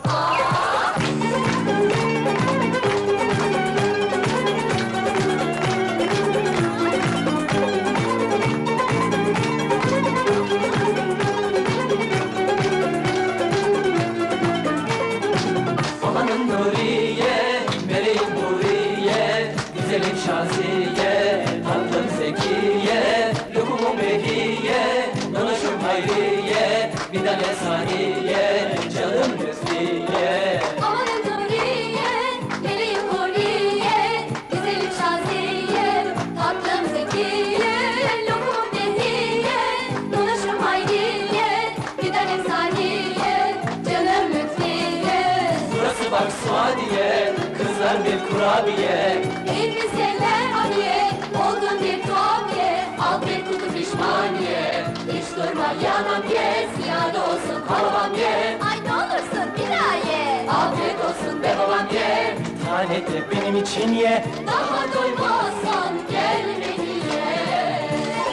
Amanın Nuriye, meleğim Nuriye, güzelim Şaziye, tatlım Zekiye, lokumum Behiye, danışım Hayriye, bir tane Saniye, canım Lütfiye. Amanın Nuriye, meleğim Huriye, güzelim Şaziye, tatlım Zekiye, lokum Behiye, dolaşım Hayriye, bir tanem Saniye, canım Lütfiye. Burası bak Suadiye, kızlar bir kurabiye, Elbiseler hadiye, olgun bir tuhafiye, al bir kutu pişmaniye. Hiç durma yanam ye, ziyade olsun babam ye. Ay ne olursun bir daha ye. Afiyet olsun be babam ye. tane de benim için ye. Daha doymazsan gel beni ye.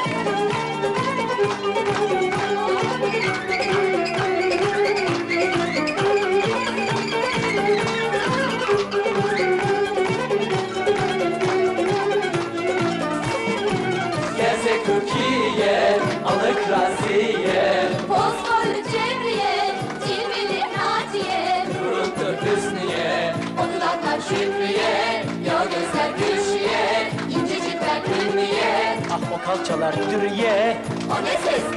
Gelse Türkiye, alık Raziye, Fosforlu Cevriye, cilveli Naciye, duruttur Hüsniye, o dudaklar Şükrüye, yağ gözler Gülşiye, incecikler Gülmiye. ah o kalçalar Dürüye. O ne ses